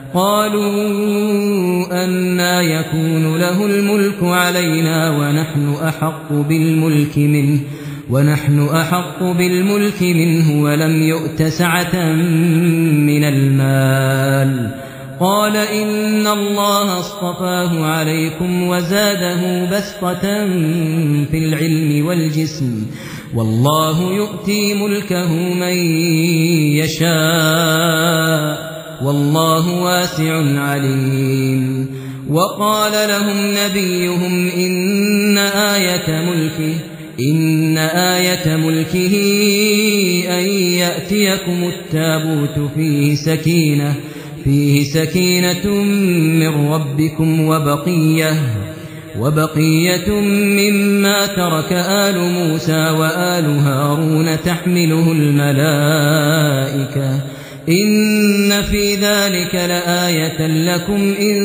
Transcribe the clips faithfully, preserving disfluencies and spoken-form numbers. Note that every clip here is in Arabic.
قالوا أنى يكون له الملك علينا ونحن أحق بالملك منه ونحن أحق بالملك منه ولم يؤت سعة من المال. قال إن الله اصطفاه عليكم وزاده بسطة في العلم والجسم والله يؤتي ملكه من يشاء والله واسع عليم. وقال لهم نبيهم إن آية ملكه إن آية ملكه أن يأتيكم التابوت فيه سكينة فيه سكينة من ربكم وبقية وبقية مما ترك آل موسى وآل هارون تحمله الملائكة إن في ذلك لآية لكم إن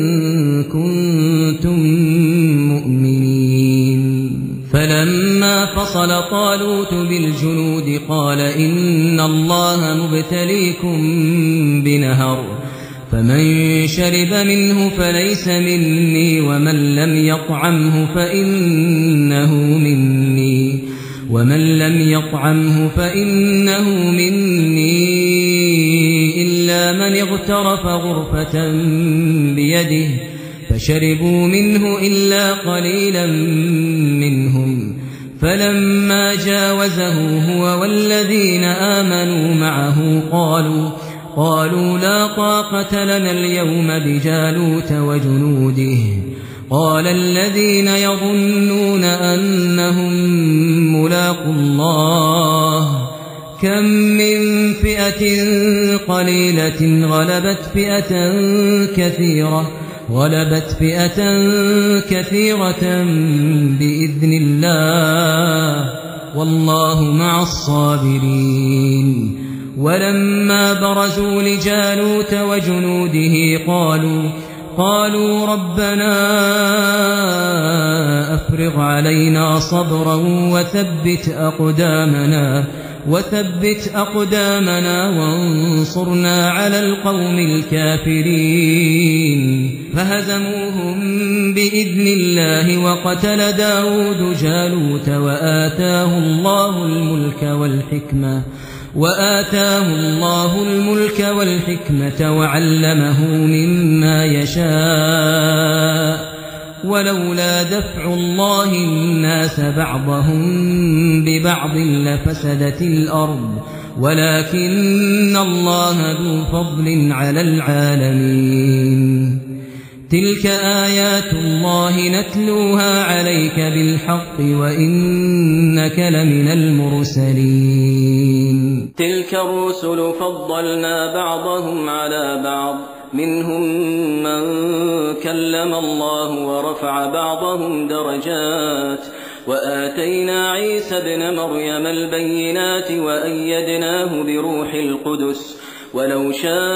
كنتم مؤمنين. فلما فصل طالوت بالجنود قال إن الله مبتليكم بنهر فمن شرب منه فليس مني ومن لم يطعمه فإنه مني ومن لم يطعمه فإنه مني إلا من اغترف غرفة بيده فشربوا منه إلا قليلا منهم. فلما جاوزه هو والذين آمنوا معه قالوا قالوا لا طاقة لنا اليوم بجالوت وجنوده. قال الذين يظنون أنهم ملاقو الله كم من فئة قليلة غلبت فئة كثيرة غلبت فئة كثيرة بإذن الله والله مع الصابرين. ولما برزوا لجالوت وجنوده قالوا قالوا ربنا أفرغ علينا صبرا وثبت أقدامنا وثبت أقدامنا وانصرنا على القوم الكافرين. فهزموهم بإذن الله وقتل داود جالوت وآتاه الله الملك والحكمة وآتاه الله الملك والحكمة وعلمه مما يشاء ولولا دفع الله الناس بعضهم ببعض لفسدت الأرض ولكن الله ذو فضل على العالمين. تلك آيات الله نتلوها عليك بالحق وإنك لمن المرسلين. تلك الرسل فضلنا بعضهم على بعض منهم من كلم الله ورفع بعضهم درجات وآتينا عيسى ابن مريم البينات وأيدناه بروح القدس ولو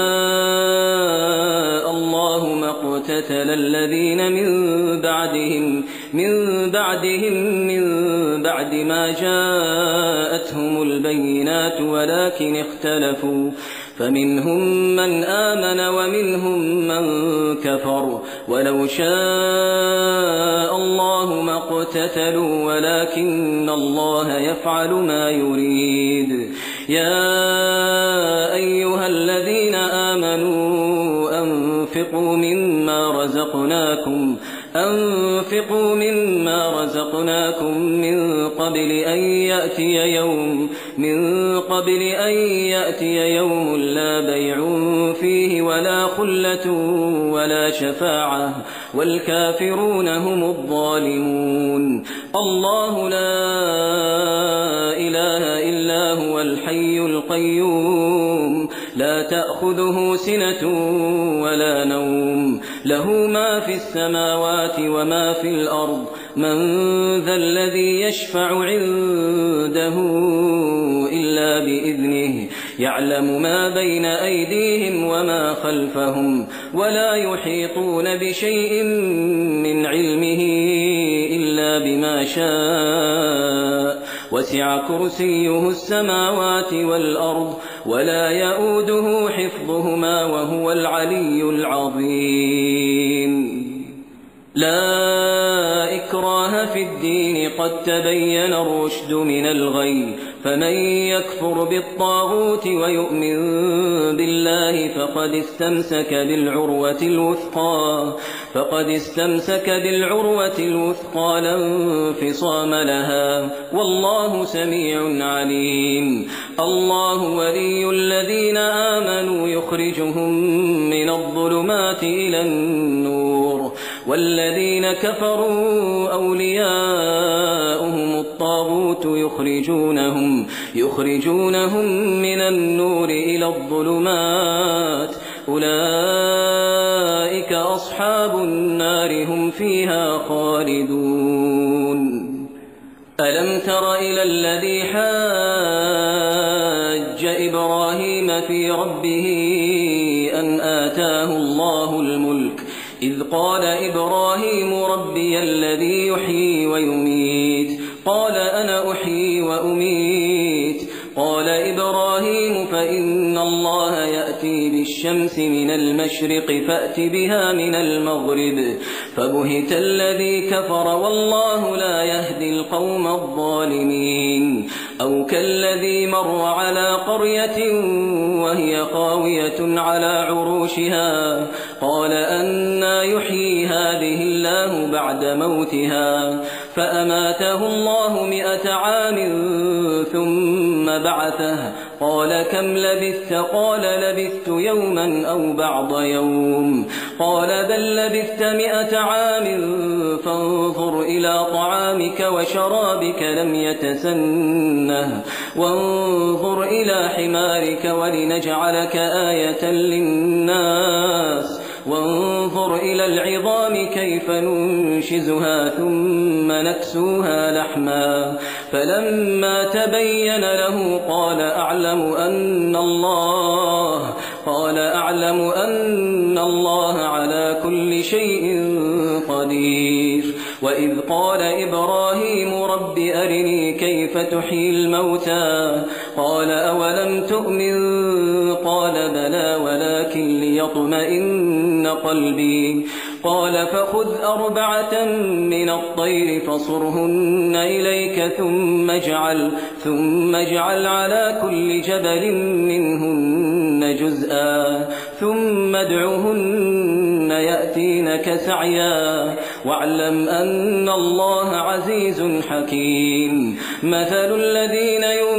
شاء الله ما اقتتل الذين من بعدهم من بعدهم من بعد ما جاءتهم البينات ولكن اختلفوا فمنهم من آمن ومنهم من كفر ولو شاء الله ما اقتتلوا ولكن الله يفعل ما يريد. يا أيها الذين آمنوا أنفقوا مما رزقناكم أنفقوا مما رزقناكم من قبل أن يأتي يوم من قبل أن يأتي يوم لا بيع فيه ولا خلة ولا شفاعة والكافرون هم الظالمون. الله لا إله إلا هو الحي القيوم لا تأخذه سنة ولا نوم له ما في السماوات وما في الأرض من ذا الذي يشفع عنده إلا بإذنه يعلم ما بين أيديهم وما خلفهم ولا يحيطون بشيء من علمه إلا بما شاء وسع كرسيه السماوات والأرض ولا يؤوده حفظهما وهو العلي العظيم. لا إكراه في الدين قد تبين الرشد من الغي فمن يكفر بالطاغوت ويؤمن بالله فقد استمسك بالعروة الوثقى فقد استمسك بالعروة الوثقى لا انفصام لها والله سميع عليم. الله ولي الذين آمنوا يخرجهم من الظلمات إلى النور والذين كفروا أولياؤهم الطاغوت يخرجونهم يخرجونهم من النور إلى الظلمات أولئك أصحاب النار هم فيها خالدون. ألم تر إلى الذي حاج إبراهيم في ربه أن آتاه الله الملك إذ قال إبراهيم ربي الذي يحيي ويميت قال أنا أحيي وأميت قال إبراهيم فإن الله يأتي بالشمس من المشرق فأت بها من المغرب فبهت الذي كفر والله لا يهدي القوم الظالمين. أو كالذي مر على قرية وهي خاوية على عروشها قال أنى يحيي هذه الله بعد موتها فأماته الله مئة عام ثم بعثه قال كم لبثت قال لبثت يوما أو بعض يوم قال بل لبثت مئة عام فانظر إلى طعامك وشرابك لم يتسنه وانظر إلى حمارك ولنجعلك آية للناس وانظر إلى العظام كيف ننشزها ثم نكسوها لحما فلما تبين له قال أعلم أن الله قال أعلم أن الله على كل شيء قدير. وإذ قال إبراهيم رب أرني كيف تحيي الموتى قال أولم تؤمن قال بلى ولكن ليطمئن قلبي قال فخذ أربعة من الطير فصرهن إليك ثم اجعل ثم اجعل على كل جبل منهن جزءا ثم ادعهن يأتينك سعيا واعلم أن الله عزيز حكيم. مثل الذين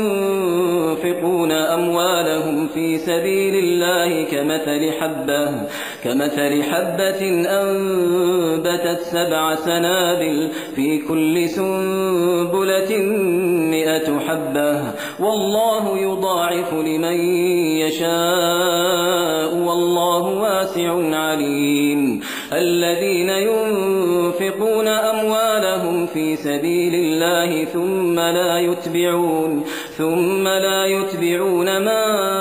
ينفقون أموالهم في سبيل الله كمثل حبة كمثل حبة أنبتت سبع سنابل في كل سنبلة مئة حبة والله يضاعف لمن يشاء والله واسع عليم. الذين ينفقون أموالهم في سبيل الله ثم لا يتبعون ثم لا يتبعون ما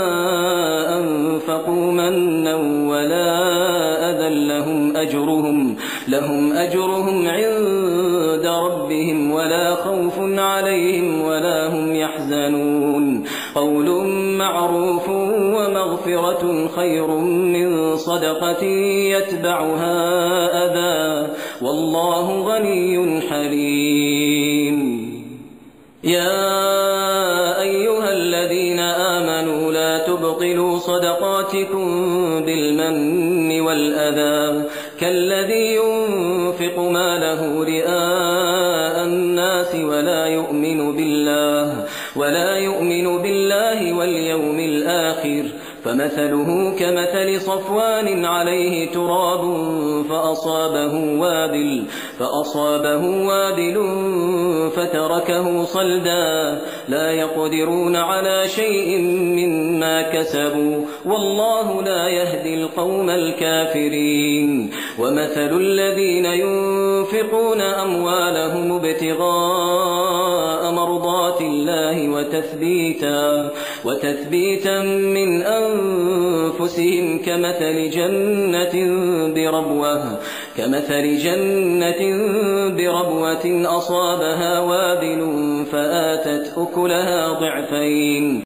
أنفقوا منا ولا أذى لهم أجرهم لهم أجرهم عند ربهم ولا خوف عليهم ولا هم يحزنون. قول معروف ومغفرة خير من صدقة يتبعها أذى والله غني حليم. يا أيها الذين آمنوا لا تبطلوا صدقاتكم بالمن والأذى كالذي ينفق ماله رئاء الناس ولا يؤمن بالله ولا يؤمن بالله واليوم الآخر فمثله كمثل صفوان عليه تراب فأصابه وابل فأصابه وابل فتركه صلدا لا يقدرون على شيء مما كسبوا والله لا يهدي القوم الكافرين. ومثل الذين ينفقون أموالهم ابتغاء مرضات الله وتثبيتا وتثبيتا من أنفسهم كمثل جنة بربوة كمثل جنة بربوة أصابها وابل فآتت أكلها ضعفين